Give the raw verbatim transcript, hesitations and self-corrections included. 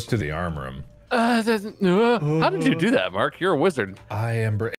to the arm room. Uh, uh, how did you do that, Mark? You're a wizard. I am.